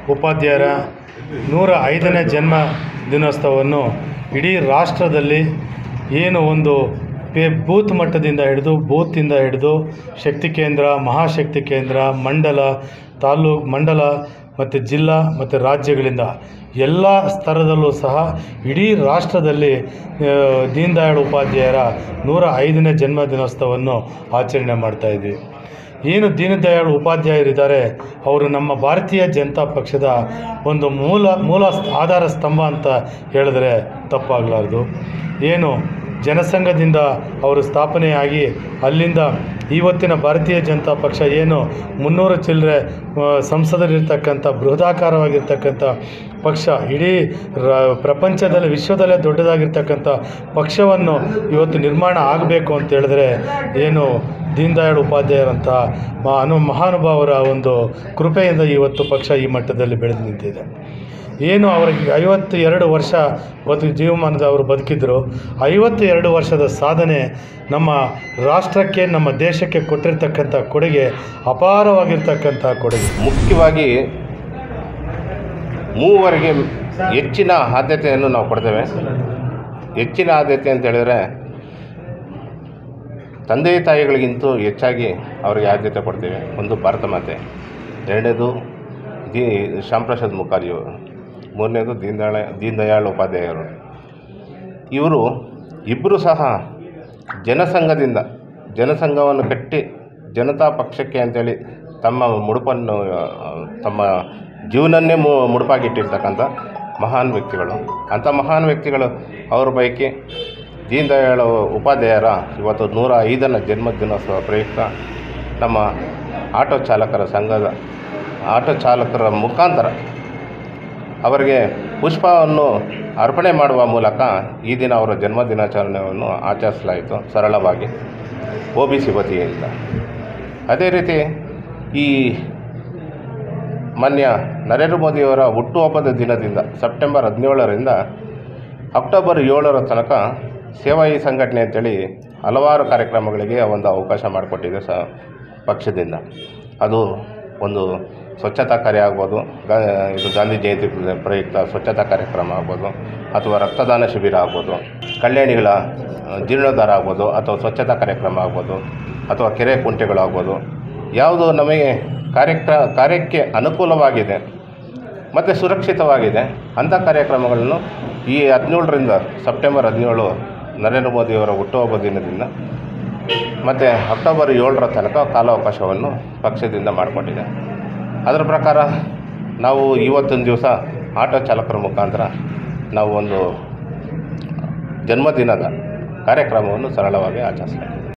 ಉಪಾಧ್ಯಾಯರ 105ನೇ ಜನ್ಮ ದಿನೋತ್ಸವವನ್ನು ಇಡೀ ರಾಷ್ಟ್ರದಲ್ಲಿ ಏನು ಒಂದು ಬೂತ್ ಮಟ್ಟದಿಂದ ಹಿಡಿದು ಶಕ್ತಿ ಕೇಂದ್ರ, ಮಹಾಶಕ್ತಿ ಕೇಂದ್ರ, ಮಂಡಲ, ತಾಲೂಕು, ಮಂಡಲ ಮತ್ತು ಜಿಲ್ಲಾ ಮತ್ತು ರಾಜ್ಯಗಳಿಂದ ಎಲ್ಲ ಸ್ತರದಲ್ಲೂ ಸಹ ಇಡೀ ರಾಷ್ಟ್ರದಲ್ಲಿ ದೀನ್ ದಯಾಳ್ ಉಪಾಧ್ಯಾಯರ 105ನೇ ಜನ್ಮ ದಿನೋತ್ಸವವನ್ನು ಆಚರಣೆ ಮಾಡ್ತಾಯಿದ್ವಿ. ಏನು ದೀನ್ ದಯಾಳ್ ಉಪಾಧ್ಯಾಯರಿದ್ದಾರೆ, ಅವರು ನಮ್ಮ ಭಾರತೀಯ ಜನತಾ ಪಕ್ಷದ ಒಂದು ಮೂಲ ಆಧಾರ ಸ್ತಂಭ ಅಂತ ಹೇಳಿದ್ರೆ ತಪ್ಪಾಗಲಾರ್ದು. ಏನು ಜನಸಂಘದಿಂದ ಅವರು ಸ್ಥಾಪನೆಯಾಗಿ ಅಲ್ಲಿಂದ ಇವತ್ತಿನ ಭಾರತೀಯ ಜನತಾ ಪಕ್ಷ ಏನು 300 ಚಿಲ್ಲರೆ ಸಂಸದರಿರ್ತಕ್ಕಂಥ ಬೃಹದಾಕಾರವಾಗಿರ್ತಕ್ಕಂಥ ಪಕ್ಷ, ಇಡೀ ಪ್ರಪಂಚದಲ್ಲಿ ವಿಶ್ವದಲ್ಲೇ ದೊಡ್ಡದಾಗಿರ್ತಕ್ಕಂಥ ಪಕ್ಷವನ್ನು ಇವತ್ತು ನಿರ್ಮಾಣ ಆಗಬೇಕು ಅಂತ ಹೇಳಿದ್ರೆ ಏನು ದೀನ್ ದಯಾಳ್ ಉಪಾಧ್ಯಾಯರಂಥ ಮಹಾನುಭಾವರ ಒಂದು ಕೃಪೆಯಿಂದ ಇವತ್ತು ಪಕ್ಷ ಈ ಮಟ್ಟದಲ್ಲಿ ಬೆಳೆದು ನಿಂತಿದೆ. ಏನು ಅವರಿಗೆ 52 ವರ್ಷ ಜೀವಮಾನದ ಅವರು ಬದುಕಿದ್ರು. 52 ವರ್ಷದ ಸಾಧನೆ ನಮ್ಮ ರಾಷ್ಟ್ರಕ್ಕೆ, ನಮ್ಮ ದೇಶಕ್ಕೆ ಕೊಟ್ಟಿರ್ತಕ್ಕಂಥ ಕೊಡುಗೆ ಅಪಾರವಾಗಿರ್ತಕ್ಕಂಥ ಕೊಡುಗೆ. ಮುಖ್ಯವಾಗಿ ಮೂವರಿಗೆ ಹೆಚ್ಚಿನ ಆದ್ಯತೆಯನ್ನು ನಾವು ಕೊಡ್ತೇವೆ. ಹೆಚ್ಚಿನ ಆದ್ಯತೆ ಅಂತ ಹೇಳಿದರೆ ತಂದೆ ತಾಯಿಗಳಿಗಿಂತೂ ಹೆಚ್ಚಾಗಿ ಅವರಿಗೆ ಆದ್ಯತೆ ಕೊಡ್ತೇವೆ. ಒಂದು ಭಾರತ ಮಾತೆ, ಎರಡನೇದು ಶ್ಯಾಮ್ ಪ್ರಸಾದ್ ಮುಖರ್ಜಿಯವರು, ಮೂರನೇದು ದೀನ್ ದಯಾಳ್ ಉಪಾಧ್ಯಾಯರು. ಇವರು ಇಬ್ಬರು ಸಹ ಜನಸಂಘವನ್ನು ಕಟ್ಟಿ ಜನತಾ ಪಕ್ಷಕ್ಕೆ ಅಂತೇಳಿ ತಮ್ಮ ಮುಡುಪನ್ನು, ತಮ್ಮ ಜೀವನನ್ನೇ ಮುಡುಪಾಗಿಟ್ಟಿರ್ತಕ್ಕಂಥ ಮಹಾನ್ ವ್ಯಕ್ತಿಗಳು. ಅಂಥ ಮಹಾನ್ ವ್ಯಕ್ತಿಗಳು ಅವ್ರ ಪೈಕಿ ದೀನ್ ದಯಾಳ್ ಉಪಾಧ್ಯಾಯರ ಇವತ್ತು 105ನೇ ಜನ್ಮದಿನೋತ್ಸವ ಪ್ರಯುಕ್ತ ನಮ್ಮ ಆಟೋ ಚಾಲಕರ ಮುಖಾಂತರ ಅವರಿಗೆ ಪುಷ್ಪವನ್ನು ಅರ್ಪಣೆ ಮಾಡುವ ಮೂಲಕ ಈ ದಿನ ಅವರ ಜನ್ಮದಿನಾಚರಣೆಯನ್ನು ಆಚರಿಸಲಾಯಿತು ಸರಳವಾಗಿ OBC ವತಿಯಿಂದ. ಅದೇ ರೀತಿ ಈ ಮಾನ್ಯ ನರೇಂದ್ರ ಮೋದಿಯವರ ಹುಟ್ಟುಹಬ್ಬದ ದಿನದಿಂದ ಸೆಪ್ಟೆಂಬರ್ 17ರಿಂದ ಅಕ್ಟೋಬರ್ 7ರ ತನಕ ಸೇವಾ ಈ ಸಂಘಟನೆ ಅಂತೇಳಿ ಹಲವಾರು ಕಾರ್ಯಕ್ರಮಗಳಿಗೆ ಒಂದು ಅವಕಾಶ ಮಾಡಿಕೊಟ್ಟಿದೆ ಪಕ್ಷದಿಂದ. ಅದು ಒಂದು ಸ್ವಚ್ಛತಾ ಕಾರ್ಯ ಆಗ್ಬೋದು, ಇದು ಗಾಂಧಿ ಜಯಂತಿ ಪ್ರಯುಕ್ತ ಸ್ವಚ್ಛತಾ ಕಾರ್ಯಕ್ರಮ ಆಗ್ಬೋದು, ಅಥವಾ ರಕ್ತದಾನ ಶಿಬಿರ ಆಗ್ಬೋದು, ಕಲ್ಯಾಣಿಗಳ ಜೀರ್ಣೋದ್ಧಾರ ಆಗ್ಬೋದು, ಅಥವಾ ಸ್ವಚ್ಛತಾ ಕಾರ್ಯಕ್ರಮ ಆಗ್ಬೋದು, ಅಥವಾ ಕೆರೆ ಕುಂಟೆಗಳಾಗ್ಬೋದು. ಯಾವುದು ನಮಗೆ ಕಾರ್ಯಕ್ಕೆ ಅನುಕೂಲವಾಗಿದೆ ಮತ್ತು ಸುರಕ್ಷಿತವಾಗಿದೆ ಅಂಥ ಕಾರ್ಯಕ್ರಮಗಳನ್ನು ಈ 17ರಿಂದ ಸೆಪ್ಟೆಂಬರ್ 17 ನರೇಂದ್ರ ಮೋದಿಯವರ ಹುಟ್ಟುಹಬ್ಬ ದಿನದಿಂದ ಮತ್ತು ಅಕ್ಟೋಬರ್ 7ರ ತನಕ ಕಾಲಾವಕಾಶವನ್ನು ಪಕ್ಷದಿಂದ ಮಾಡಿಕೊಂಡಿದೆ. ಅದರ ಪ್ರಕಾರ ನಾವು ಇವತ್ತಿನ ದಿವಸ ಆಟೋ ಚಾಲಕರ ಮುಖಾಂತರ ನಾವು ಒಂದು ಜನ್ಮದಿನದ ಕಾರ್ಯಕ್ರಮವನ್ನು ಸರಳವಾಗಿ ಆಚರಿಸ್ತೀವಿ.